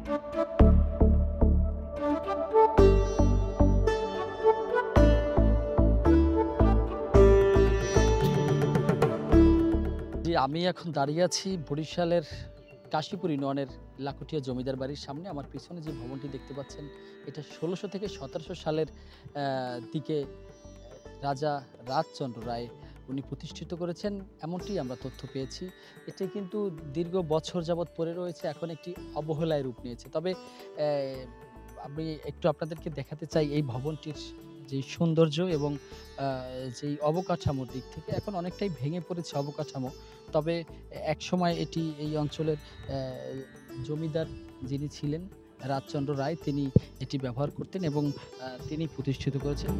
জি, আমি এখন দাঁড়িয়ে আছি বরিশালের কাশীপুর ইউনিয়নের লাকুটিয়া জমিদার বাড়ির সামনে। আমার পিছনে যে ভবনটি দেখতে পাচ্ছেন, এটা ১৬০০ থেকে ১৭০০ সালের দিকে রাজা রাজচন্দ্র রায় উনি প্রতিষ্ঠিত করেছেন, এমনটি আমরা তথ্য পেয়েছি। এটি কিন্তু দীর্ঘ বছর যাবৎ পড়ে রয়েছে, এখন একটি অবহেলায় রূপ নিয়েছে। তবে আমি একটু আপনাদেরকে দেখাতে চাই এই ভবনটির যে সৌন্দর্য এবং যেই অবকাঠামোর দিক থেকে এখন অনেকটাই ভেঙে পড়েছে অবকাঠামো। তবে একসময় এটি এই অঞ্চলের জমিদার যিনি ছিলেন রাজচন্দ্র রায়, তিনি এটি ব্যবহার করতেন এবং তিনি প্রতিষ্ঠিত করেছেন।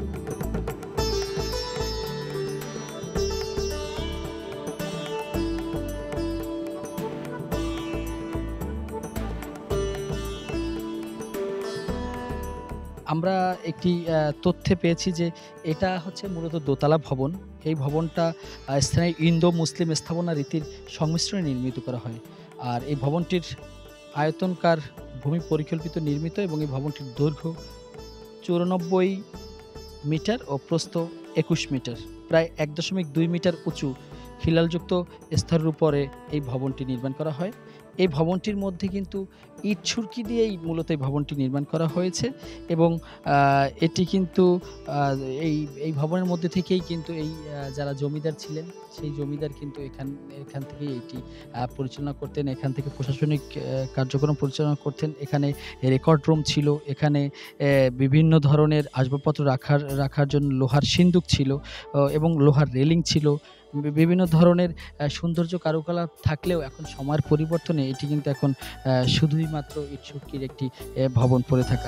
আমরা একটি তথ্যে পেয়েছি যে এটা হচ্ছে মূলত দোতলা ভবন। এই ভবনটা স্থানীয় ইন্দো-মুসলিম স্থাপনা রীতির সংমিশ্রণে নির্মিত করা হয়। আর এই ভবনটির আয়তনকার ভূমি পরিকল্পিত নির্মিত এবং এই ভবনটির দৈর্ঘ্য ৯৪ মিটার ও প্রস্থ ২১ মিটার। প্রায় ১.২ মিটার উঁচু খিলানযুক্ত স্তরের উপরে এই ভবনটি নির্মাণ করা হয়। এই ভবনটির মধ্যে কিন্তু ইট ছুরকি দিয়েই মূলত এই ভবনটি নির্মাণ করা হয়েছে এবং এটি কিন্তু এই ভবনের মধ্যে থেকেই কিন্তু যারা জমিদার ছিলেন, সেই জমিদার কিন্তু এখান থেকেই এটি পরিচালনা করতেন। এখান থেকে প্রশাসনিক কার্যক্রম পরিচালনা করতেন। এখানে রেকর্ড রুম ছিল, এখানে বিভিন্ন ধরনের আসবাবপত্র রাখার জন্য লোহার সিন্দুক ছিল এবং লোহার রেলিং ছিল। বিভিন্ন ধরনের সৌন্দর্য কারুকলা থাকলেও এখন সময়ের পরিবর্তনে এটি কিন্তু এখন শুধুই মাত্র ইট-সুরকির একটি ভবন পড়ে থাকা।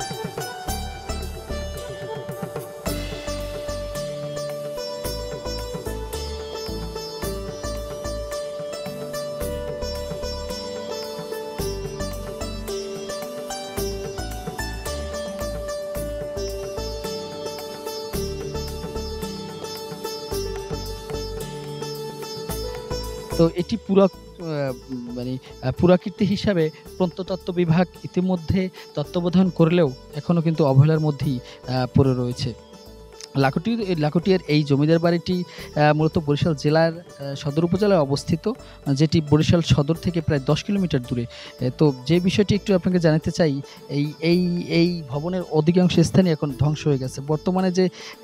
তো এটি পুরাকীর্তি হিসাবে প্রত্নতত্ত্ব বিভাগ ইতিমধ্যে তত্ত্বাবধান করলেও এখনো কিন্তু অবহেলার মধ্যেই পড়ে রয়েছে। লাকুটিয়ার এই জমিদার বাড়িটি মূলত বরিশাল জেলার সদর উপজেলায় অবস্থিত, যেটি বরিশাল সদর থেকে প্রায় ১০ কিলোমিটার দূরে। তো যে বিষয়টি একটু আপনাকে জানাতে চাই, এই ভবনের অধিকাংশ স্থানই এখন ধ্বংস হয়ে গেছে। বর্তমানে যে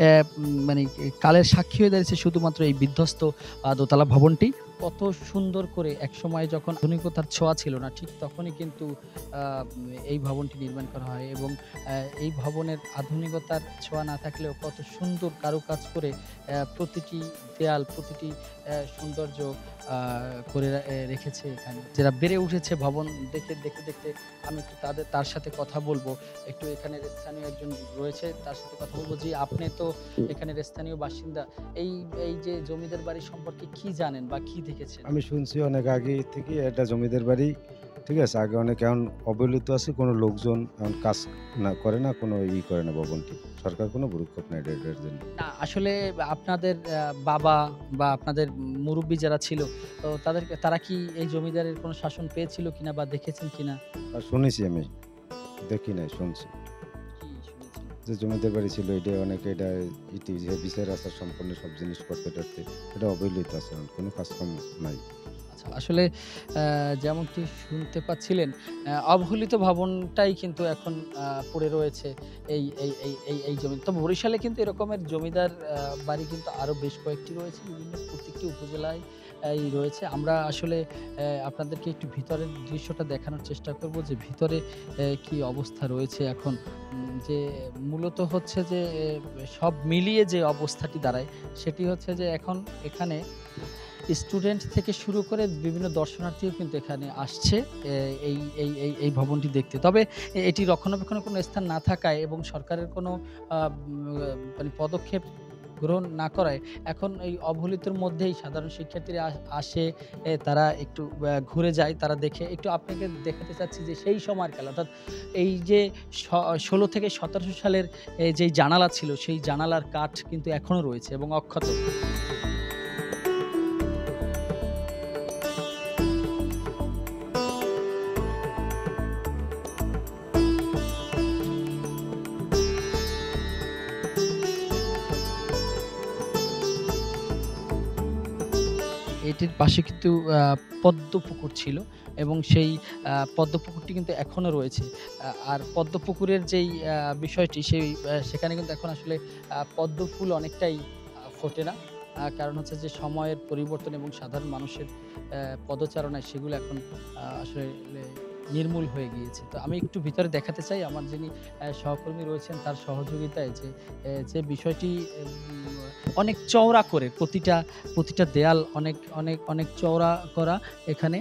কালের সাক্ষী হয়ে দাঁড়িয়েছে শুধুমাত্র এই বিধ্বস্ত দোতলা ভবনটি। কত সুন্দর করে একসময় যখন আধুনিকতার ছোঁয়া ছিল না, ঠিক তখনই কিন্তু এই ভবনটি নির্মাণ করা হয় এবং এই ভবনের আধুনিকতার ছোঁয়া না থাকলেও কত সুন্দর কারুকাজ করে প্রতিটি দেয়াল, প্রতিটি সৌন্দর্য করে রেখেছে এখানে। যারা বেড়ে উঠেছে ভবন দেখতে আমি একটু তার সাথে কথা বলবো। একটু এখানের স্থানীয় একজন রয়েছে, তার সাথে কথা বলবো। জি, আপনি তো এখানের স্থানীয় বাসিন্দা, এই যে জমিদার বাড়ি সম্পর্কে কি জানেন বা কি দেখেছেন? আমি শুনছি অনেক আগে থেকে এটা জমিদার বাড়ি, ঠিক আছে। আগে অনেক এখন অবহেলিত আছে, কোনো লোকজন এখন কাজ করে না, কোনো করে না ভবনটি। সরকার কোনো ভূরক্ষেপ নেয় এটার জন্য। না, আসলে আপনাদের বাবা বা আপনাদের মুরুব্বি যারা ছিল, তো তারা কি এই জমিদারের কোনো শাসন পেয়েছিল কিনা বা দেখেছেন কিনা? আর শুনেছি আমি, দেখি নাই, শুনছি কি শুনেছেন? যে জমিদার বাড়ি ছিল, এটা অনেকে এটা যে বিচার আচার সম্পন্ন সব জিনিস করতে টারতে এটা অবহেলিত আছে, এখন কোনো কাজকর্ম নাই। আচ্ছা, আসলে যেমনটি শুনতে পাচ্ছিলেন, অবহেলিত ভবনটাই কিন্তু এখন পড়ে রয়েছে এই জমি। তবে বরিশালে কিন্তু এরকমের জমিদার বাড়ি কিন্তু আরো বেশ কয়েকটি রয়েছে, বিভিন্ন প্রত্যেকটি উপজেলায় রয়েছে। আমরা আসলে আপনাদেরকে একটু ভিতরের দৃশ্যটা দেখানোর চেষ্টা করব যে ভিতরে কি অবস্থা রয়েছে এখন। যে মূলত হচ্ছে যে সব মিলিয়ে যে অবস্থাটি দাঁড়ায়, সেটি হচ্ছে যে এখন এখানে স্টুডেন্ট থেকে শুরু করে বিভিন্ন দর্শনার্থীও কিন্তু এখানে আসছে এই ভবনটি দেখতে। তবে এটি রক্ষণাবেক্ষণের কোনো স্থান না থাকায় এবং সরকারের কোনো পদক্ষেপ গ্রহণ না করায় এখন এই অবহেলিতর মধ্যেই সাধারণ শিক্ষার্থীরা আসে, তারা একটু ঘুরে যায়, তারা দেখে। একটু আপনাকে দেখাতে চাচ্ছি যে সেই সময়ের খেলা, অর্থাৎ এই যে ১৬ থেকে ১৭০০ সালের যেই জানালা ছিল, সেই জানালার কাঠ কিন্তু এখনো রয়েছে এবং অক্ষত। বাড়িটির পাশে কিন্তু পদ্ম পুকুর ছিল এবং সেই পদ্ম পুকুরটি কিন্তু এখনো রয়েছে। আর পদ্ম পুকুরের যেই বিষয়টি সেখানে কিন্তু এখন আসলে পদ্ম ফুল অনেকটাই ফোটে না। কারণ হচ্ছে যে সময়ের পরিবর্তন এবং সাধারণ মানুষের পদচারণায় সেগুলো এখন আসলে নির্মূল হয়ে গিয়েছে। তো আমি একটু ভিতরে দেখাতে চাই আমার যিনি সহকর্মী রয়েছেন তার সহযোগিতায় যে বিষয়টি অনেক চওড়া করে প্রতিটা দেয়াল অনেক চওড়া করা এখানে।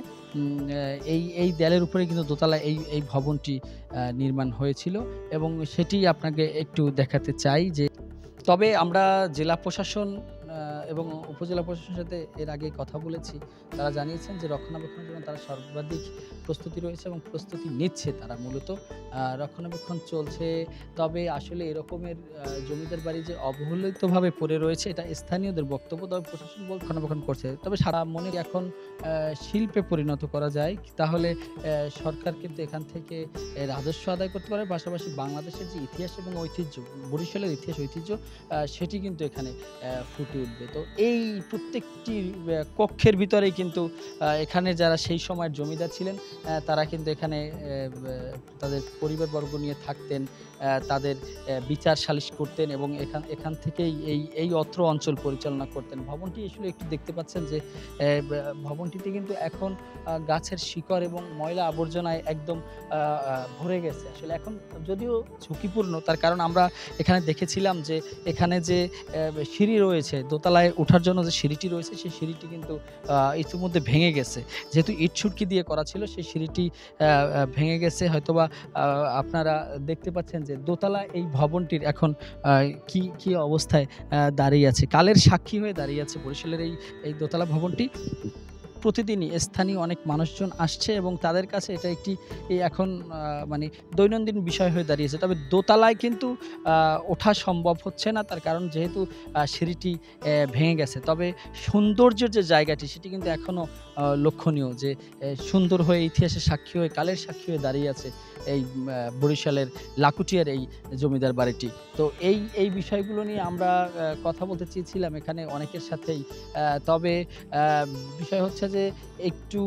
এই দেয়ালের উপরেই কিন্তু দোতলা এই ভবনটি নির্মাণ হয়েছিল এবং সেটি আপনাকে একটু দেখাতে চাই যে তবে আমরা জেলা প্রশাসন আ এবং উপজেলা প্রশাসনের সাথে এর আগে কথা বলেছি। তারা জানিয়েছেন যে রক্ষণাবেক্ষণের জন্য তারা সর্বাধিক প্রস্তুতি রয়েছে এবং প্রস্তুতি নিচ্ছে তারা মূলত। রক্ষণাবেক্ষণ চলছে। তবে আসলে এরকমের জমিদার বাড়ি যে অবহেলিতভাবে পড়ে রয়েছে এটা স্থানীয়দের বক্তব্য। তবে প্রশাসন রক্ষণাবেক্ষণ করছে। তবে সারা মনে এখন শিল্পে পরিণত করা যায় তাহলে সরকার কিন্তু এখান থেকে রাজস্ব আদায় করতে পারে। পাশাপাশি বাংলাদেশের যে ইতিহাস এবং ঐতিহ্য, বরিশালের ইতিহাস ঐতিহ্য সেটি কিন্তু এখানে ফুটে উঠবে। তো এই প্রত্যেকটি কক্ষের ভিতরেই কিন্তু এখানে যারা সেই সময়ের জমিদার ছিলেন তারা কিন্তু এখানে তাদের পরিবারবর্গ নিয়ে থাকতেন। তাদের বিচার সালিস করতেন এবং এখান থেকেই এই অত্র অঞ্চল পরিচালনা করতেন। ভবনটি আসলে একটু দেখতে পাচ্ছেন যে ভবনটিতে কিন্তু এখন গাছের শিকড় এবং ময়লা আবর্জনায় একদম আ আ ভরে গেছে। আসলে এখন যদিও ঝুঁকিপূর্ণ তার কারণ আমরা এখানে দেখেছিলাম যে এখানে যে সিঁড়ি রয়েছে, দোতলায় ওঠার জন্য যে সিঁড়িটি রয়েছে সেই সিঁড়িটি কিন্তু ইতিমধ্যে ভেঙে গেছে। যেহেতু ইট-সুরকি দিয়ে করা ছিল সেই সিঁড়িটি আ আ ভেঙে গেছে হয়তোবা আপনারা দেখতে পাচ্ছেন যে দোতলা এই ভবনটির এখন আ কি অবস্থায় দাঁড়িয়ে আছে। কালের সাক্ষী হয়ে দাঁড়িয়ে আছে বরিশালের এই দোতলা ভবনটি। প্রতিদিনই স্থানীয় অনেক মানুষজন আসছে এবং তাদের কাছে এটা একটি এখন মানে দৈনন্দিন বিষয় হয়ে দাঁড়িয়েছে। তবে দোতলায় কিন্তু ওঠা সম্ভব হচ্ছে না। তার কারণ যেহেতু সিঁড়িটি ভেঙে গেছে। তবে সৌন্দর্যের যে জায়গাটি সেটি কিন্তু এখনো লক্ষণীয় যে সুন্দর হয়ে ইতিহাসের সাক্ষী হয়ে কালের সাক্ষী হয়ে দাঁড়িয়ে আছে এই বরিশালের লাকুটিয়ার এই জমিদার বাড়িটি। তো এই বিষয়গুলো নিয়ে আমরা কথা বলতে চেয়েছিলাম এখানে অনেকের সাথেই। তবে বিষয় হচ্ছে যে একটু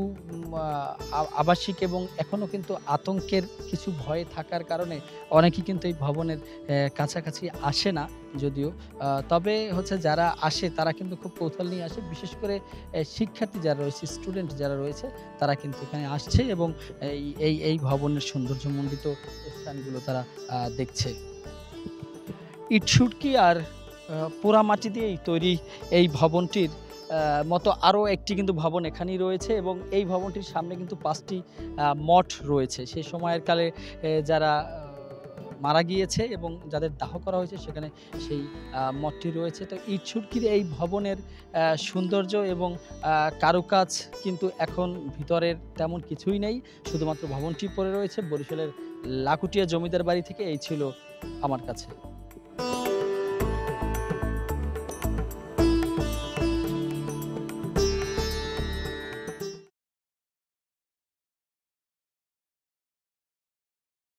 আবাসিক এবং এখনো কিন্তু আতঙ্কের কিছু ভয় থাকার কারণে অনেকেই কিন্তু এই ভবনের কাছাকাছি আসে না যদিও। তবে হচ্ছে যারা আসে তারা কিন্তু খুব কৌতূহল নিয়ে আসে। বিশেষ করে শিক্ষার্থী যারা রয়েছে, স্টুডেন্ট যারা রয়েছে তারা কিন্তু এখানে আসছে এবং এই ভবনের সৌন্দর্যমণ্ডিত স্থানগুলো তারা দেখছে। ইট-সুরকি আর পোড়ামাটি দিয়েই তৈরি এই ভবনটির মতো আরও একটি কিন্তু ভবন এখানেই রয়েছে এবং এই ভবনটির সামনে কিন্তু ৫ টি মঠ রয়েছে। সেই সময়ের কালে যারা মারা গিয়েছে এবং যাদের দাহ করা হয়েছে সেখানে সেই মঠটি রয়েছে। তো ইট-সুরকির এই ভবনের সৌন্দর্য এবং কারুকাজ কিন্তু এখন ভিতরের তেমন কিছুই নেই। শুধুমাত্র ভবনটি পড়ে রয়েছে। বরিশালের লাকুটিয়া জমিদার বাড়ি থেকে এই ছিল আমার কাছে।